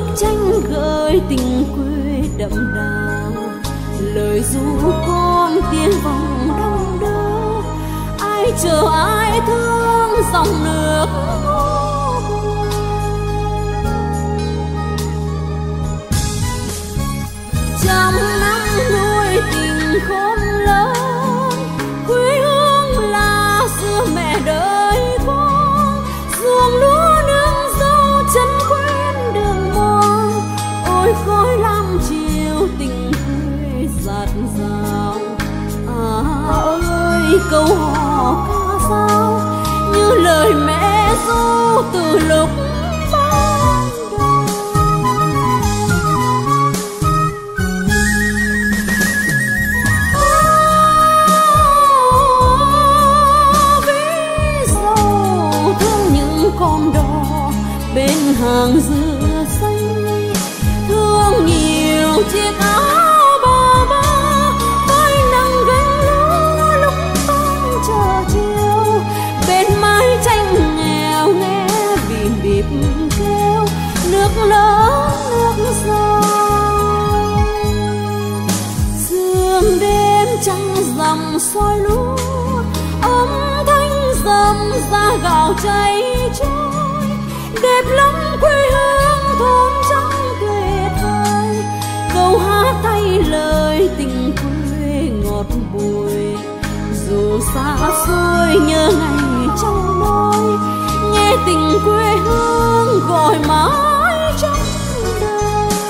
tranh gợi tình quê đậm đà, lời ru con tiếng vòng đong đưa, ai chờ ai thương dòng nước. Trăm năm nuôi tình khôn lớn, quê hương là xưa mẹ đợi con, ruộng lúa nương dâu chân quen đường mòn, ôi khói lam chiều tình quê dạt dào. Ơi câu hò ca dao như lời mẹ ru từ lúc con đò bên hàng dừa xanh, thương nhiều chiếc áo bà ba, vai nắng gánh lúa lúc tan chờ chiều, bên mái tranh nghèo nghe bìm bịp kêu nước lớn nước sâu. Sương đêm trăng rằm soi lúa, âm thanh rầm ra gạo cháy trôi, đẹp lắm quê hương thôn trắng tuyệt vời. Câu hát thay lời tình quê ngọt bùi, dù xa xôi nhớ ngày trong môi, nghe tình quê hương gọi mãi trong đời.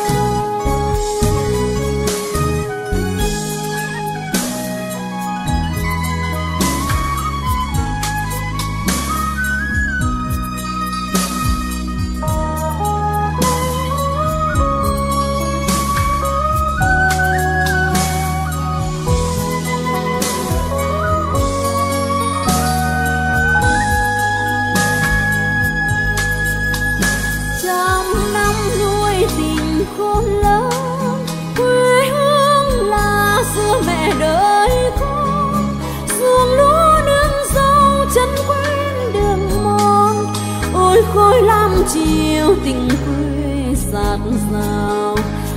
Khôn lớn, quê hương là xưa mẹ đợi con, ruộng lúa nương dâu chân quen đường mòn, ôi khói lam chiều tình quê dạt dào.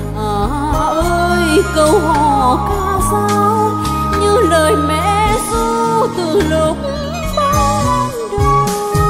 Ơi câu hò ca dao như lời mẹ ru từ lúc ban đầu.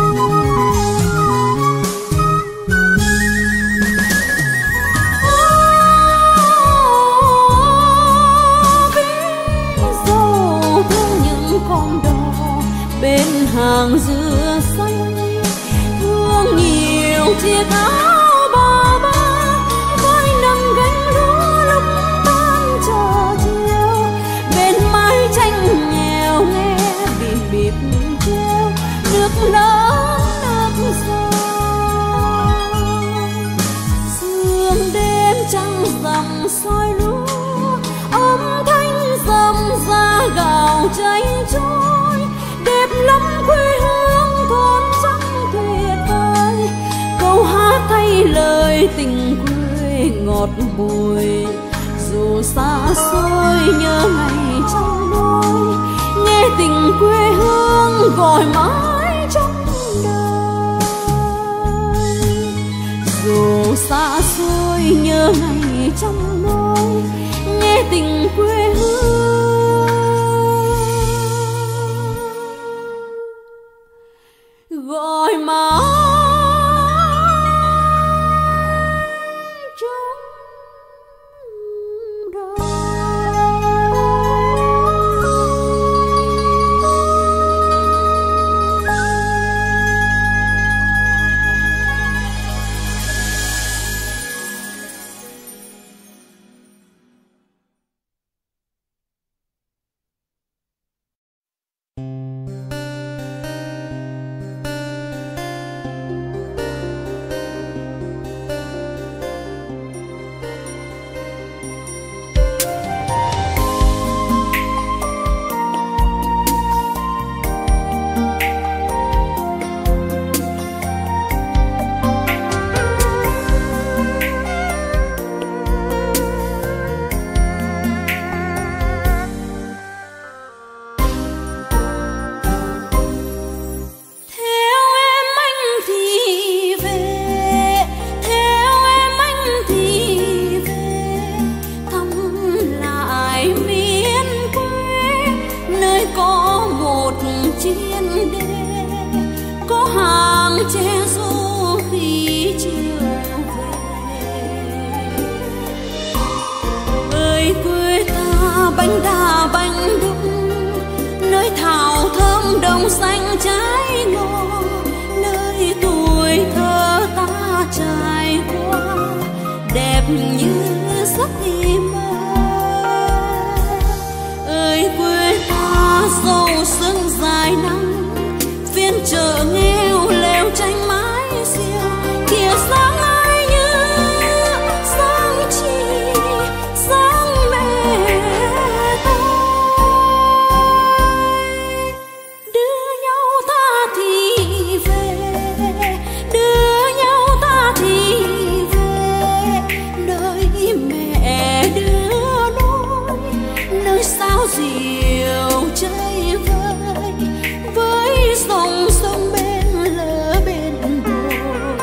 Con đò bên hàng dừa xanh, thương nhiều chiếc áo bà ba, vai nắng gánh lúa lúc tan chờ chiều, bên mái tranh nghèo nghe bìm bịp kêu nước lớn nước sâu. Sương đêm trăng rằm soi lúa, âm thanh rầm ra gạo cháy trôi, đẹp lắm quê hương thôn trắng tuyệt vời. Câu hát thay lời tình quê ngọt bùi, dù xa xôi nhớ ngày trong đôi, nghe tình quê hương gọi mãi trong đời. Dù xa xôi nhớ ngày trong đôi, nghe tình quê hương gọi mãi. che ru khi chiều về. Ơi quê ta bánh đa bánh đúc, nơi thảo thơm đồng xanh trái ngô, nơi tuổi thơ ta trải qua đẹp như giấc mơ. Ơi quê ta dâu sương dài nắng, phiên chợ nghèo lều tranh mái xiêu, kìa sáng ai như sáng chi sáng mẹ tôi. Đưa nhau ta thì về, đưa nhau ta thì về, nơi mẹ đưa lối, nơi sao diều chơi vơi với dòng sông bên lỡ bên bồi.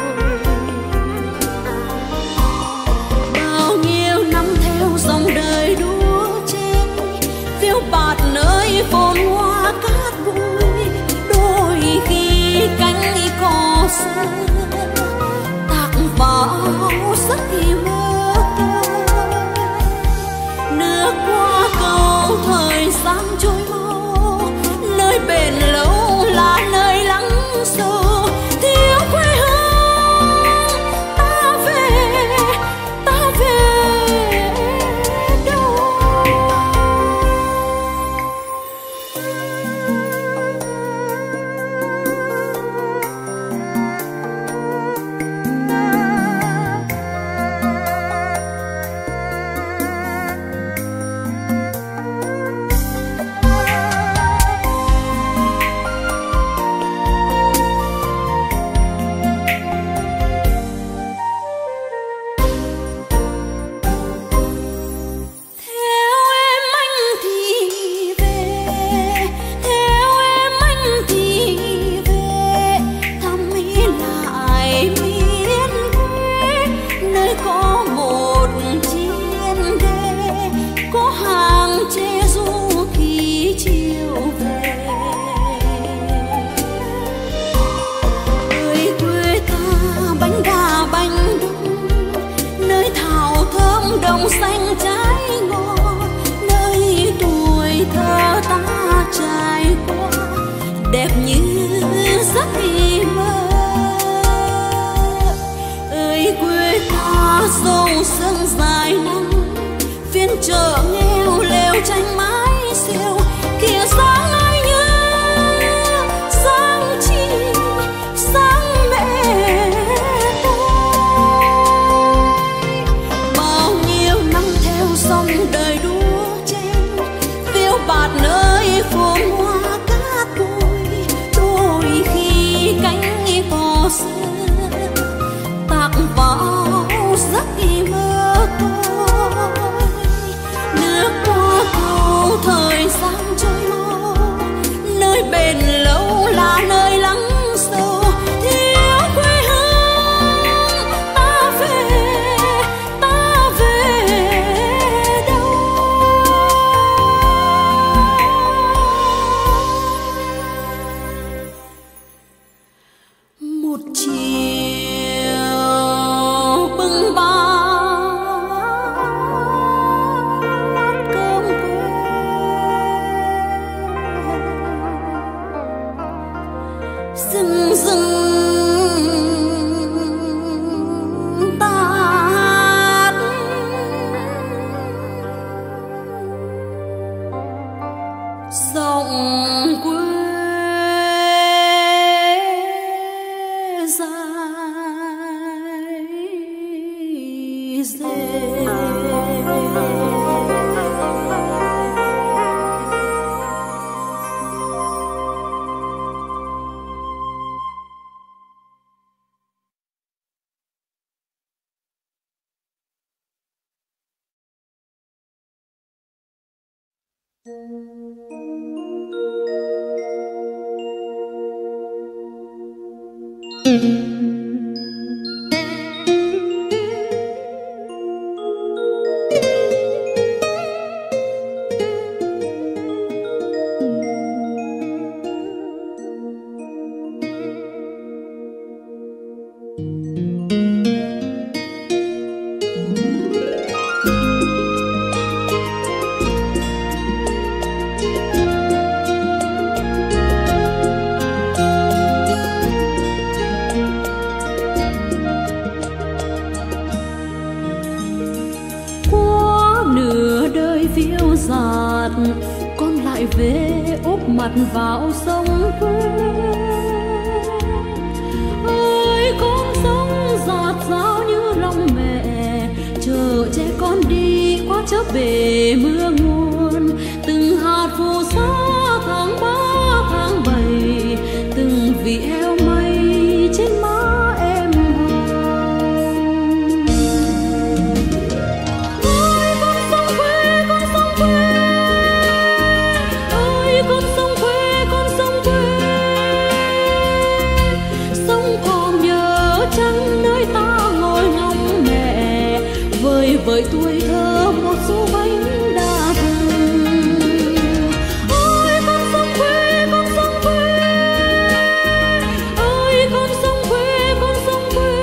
Bao nhiêu năm theo dòng đời đua chen, phiêu bạt nơi phồn hoa cát bụi, đôi khi cánh cò xưa tạc vào giấc mơ tôi. Nước qua cầu thời gian trôi mau, nơi bền lâu là nơi lắng sâu. Thiếu quê hương ta về đâu. Đồng xanh trái ngọt, nơi tuổi thơ ta trải qua đẹp như giấc mơ. Ơi quê ta dâu sương dài nắng, phiên chợ nghèo lều tranh mái xiêu, kìa sáng ai như sáng chi sáng mẹ dòng đời đua chen, phiêu bạt nơi phồn hoa cát bụi, đôi khi cánh cò xưa tạc vào giấc mơ tôi. Nước qua cầu thời gian trôi mau, nơi bền lâu là nơi lắng sâu. Thiếu quê hương ta về đâu. Một chiều bưng bát cơm rừng rừng tát dòng quê dài dề. dạt, con lại về úp mặt vào sông quê. Ơi con sông dạt dào như lòng mẹ, chờ che con đi qua chớp bể mưa nguồn. Từng hạt phù sa tháng 3 tháng 7, từng vị heo mây trên má em hồng. Ơi con sông quê, con sông quê, ơi con sông quê, con sông quê. Sông còn nhớ chăng nơi ta ngồi ngóng mẹ, vơi vợi tuổi thơ một số bánh đa thơm. Ôi con sông quê, con sông quê, ơi con sông quê, con sông quê.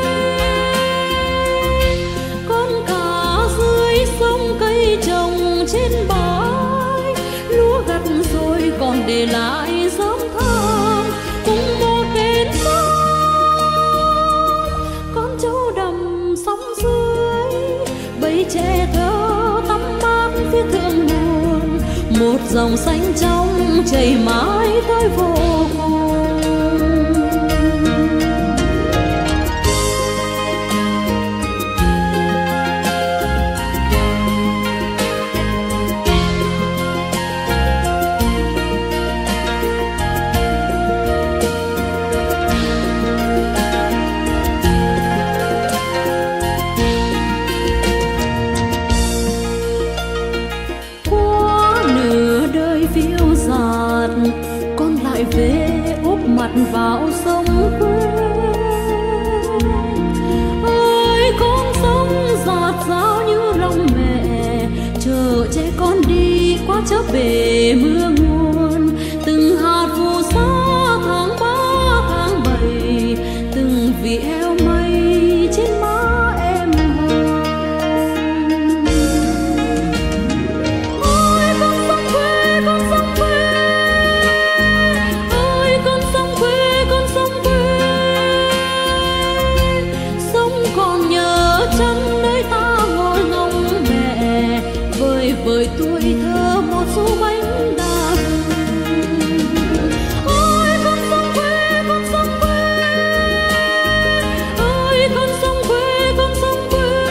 Con cá dưới sông cây trồng trên bãi, lúa gặt rồi còn để lại dấu thơm. Cùng một bên sông, con trâu đầm sóng dưới, bầy trẻ thơ tắm mát phía thượng nguồn. Một dòng xanh trong chảy mãi tới vô cùng. Phiêu dạt, con lại về úp mặt vào sông quê. Ơi con sông dạt dào như lòng mẹ, chờ che con đi qua chớp bể mưa nguồn. Từng hạt phù sa tháng 3 tháng 7, từng vị heo mây trên má em hồng. Ôi con sông quê, con sông quê, ơi con sông quê, con sông quê. Sông còn nhớ chăng nơi ta ngồi ngóng mẹ, vơi vợi tuổi thơ một số bánh đa thơm. Ôi con sông quê, con sông quê, ơi con sông quê, con sông quê.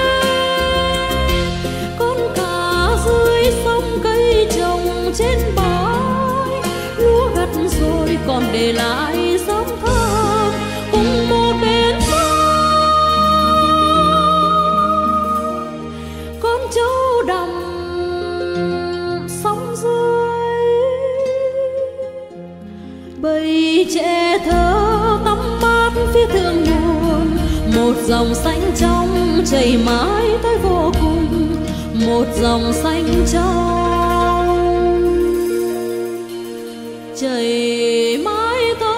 Con cá dưới sông cây trồng trên bãi, lúa gặt rồi còn để lại dấu thơm. Cùng một bên sông, con trâu đầm sóng dưới, bầy trẻ thơ tắm mát phía thượng nguồn. Một dòng xanh trong chảy mãi tới vô cùng. Một dòng xanh trong chảy mãi tới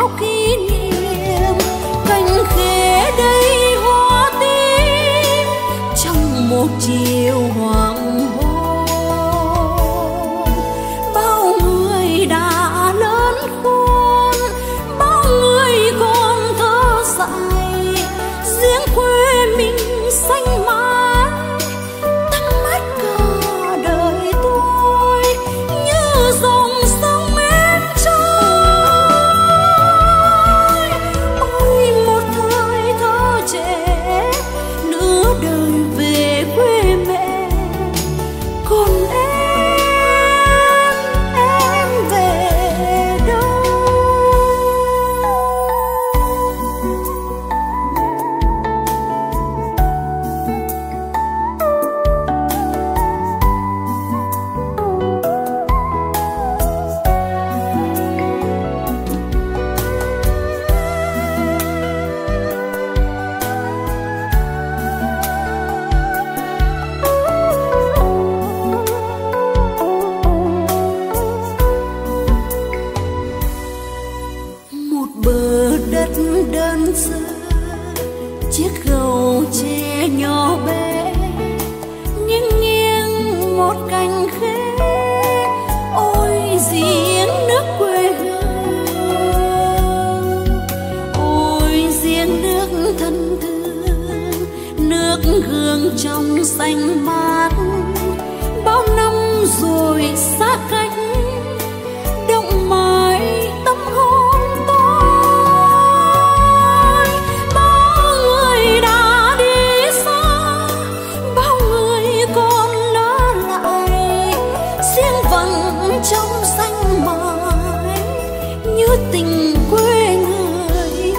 bao kỷ niệm. Cành khế đầy hoa tím trong một chiều hoàng hôn. Bao người đã lớn khôn, bao người còn thơ dại, riêng quê mình xanh mãi tắm mát cả đời tôi như dòng sông em trôi. Ôi một thời thơ trẻ, nửa đời về quê mẹ, còn em về đâu? Một bờ đất đơn sơ, chiếc gầu tre nhỏ bé, nghiêng nghiêng một cành khế. Ôi giếng nước quê hương, ôi giếng nước thân thương, nước gương trong xanh mát. Bao năm rồi xa cách, động mãi tâm hồn tôi. Bao người đã đi xa, bao người còn ở lại, riêng vẫn trong xanh mãi như tình quê người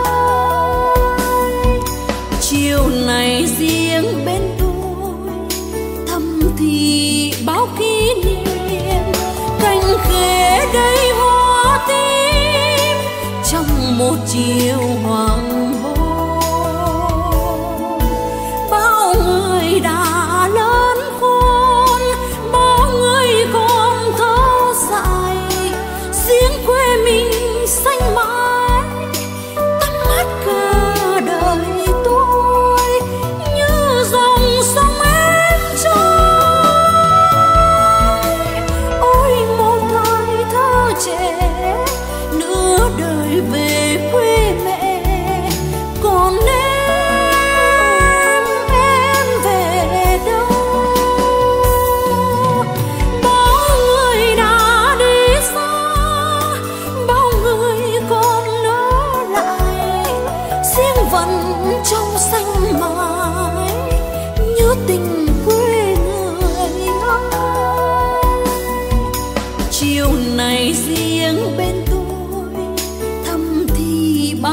ơi. Chiều này riêng bên tôi thầm thì bao kỷ niệm. Cành khế đầy hoa tím trong một chiều hoàng hôn. Bao người đã lớn khôn, bao người còn thơ dại, riêng quê mình xanh mãi tắm mát cả đời tôi như dòng sông em trôi. Ôi một thời thơ trẻ, nửa đời về quê mẹ, còn em về đâu? Bao người đã đi xa, bao người còn ở lại, riêng vẫn trong xanh mãi như tình quê người ơi. Chiều này riêng bên tôi thầm thì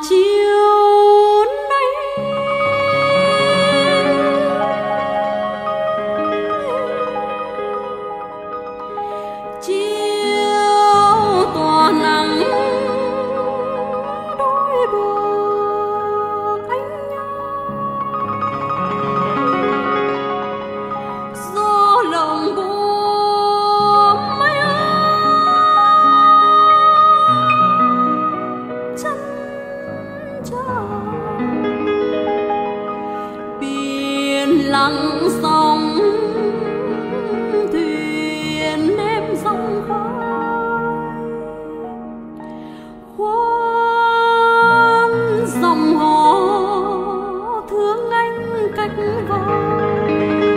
chiều nay chiều tỏa nắng đôi bờ anh gió lòng buồm mây chân trời biển lặng sóng thuyền em dòng khơi khoan dòng hò thương anh cách vời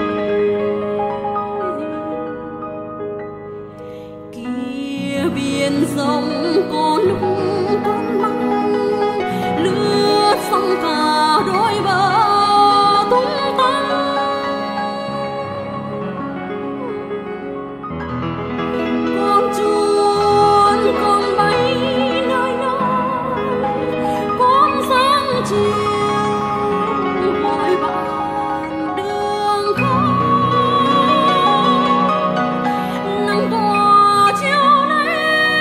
kia biển rộng có lúc con măng lướt sóng cả đôi bờ tung tăng con chuồn con bay nơi nơi con sáng chiều gọi bạn đường không nắng tỏa chiều nay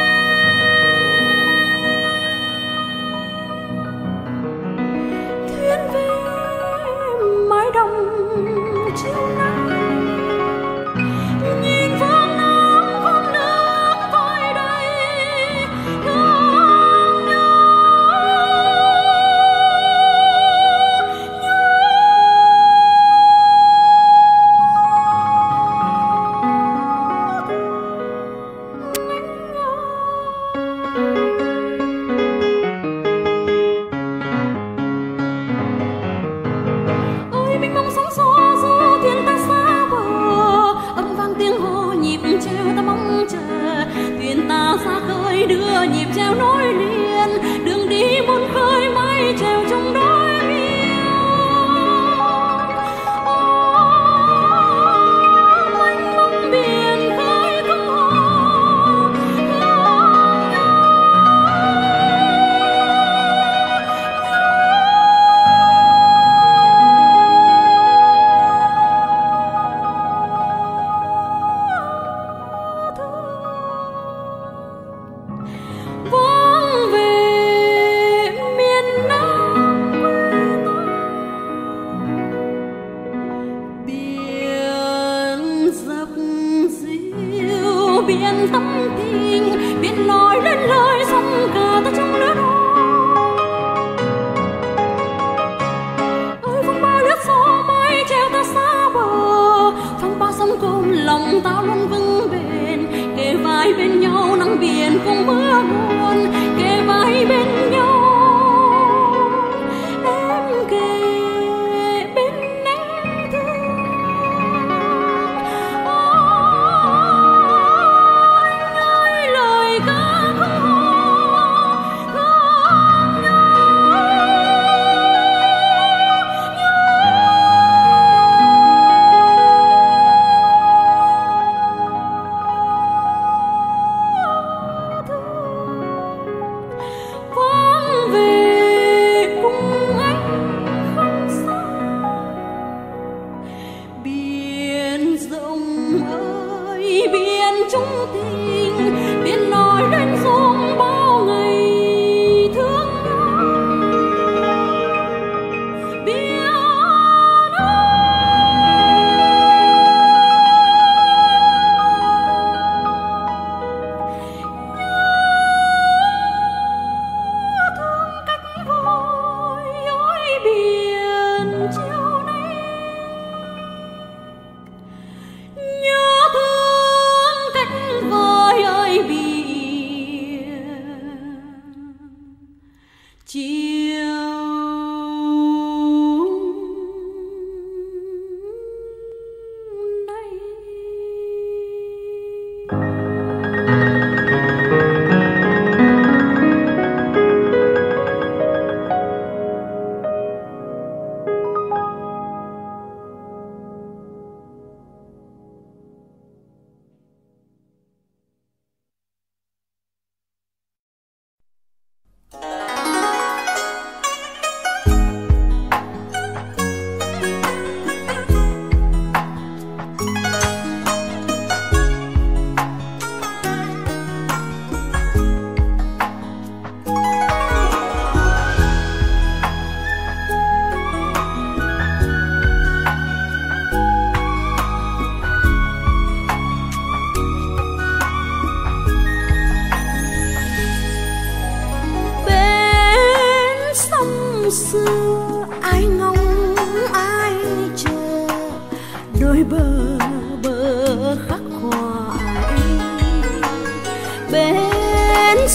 thuyền về mái đồng chiều nay nhìn phương nam con nước cõi đầy thương nhớ ơi mênh mông sóng xô du thuyền ta xa bờ âm vang tiếng hò nhịp treo ta mong chờ thuyền ta xa khơi đưa nhịp treo nối liền đường đi muôn khơi mái treo trong đôi miền mênh mông biển khơi không hò vang về miền Nam quê tôi biển dập dìu biển tâm tình biển nói lên lời sóng cả ta trong lửa đỏ ơi phong ba lướt gió mây treo ta xa bờ phong ba sóng cồn lòng ta luôn vững bền kề vai bên nhau nắng biển cùng mưa buồn kề vai bên nhau em kề bên em thương anh ơi lời ca không hò thương nhau vang về cùng anh không xa biển rộng ơi biển chung tình biển nói lên xuống bao ngày thương nhớ biển thương cách vời ôi biển chiều nay nhớ thương cách vời ơi biển chiều nay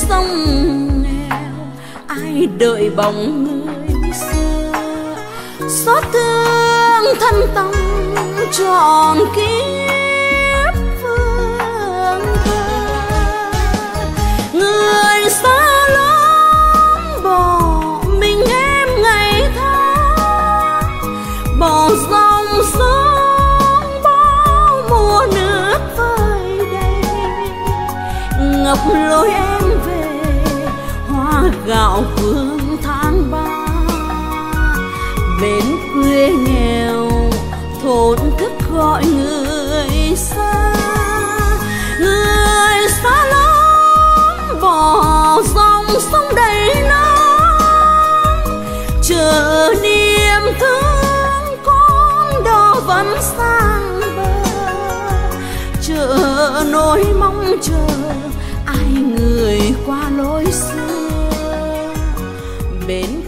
sông nghèo ai đợi bóng người xưa, xót thương thân tâm trọn kiếp phương thơ. Người xa lắm bỏ mình em ngày tháng, bỏ dòng sông bao mùa nước vơi đầy, ngập lối em về hoa gạo phương tháng ba. Bên quê nghèo thổn thức gọi người xa, người xa lắm bỏ dòng sông đầy nắng, chờ niềm thương con đò vẫn sang bờ, chờ nỗi mong chờ ai người qua lối xưa. Bên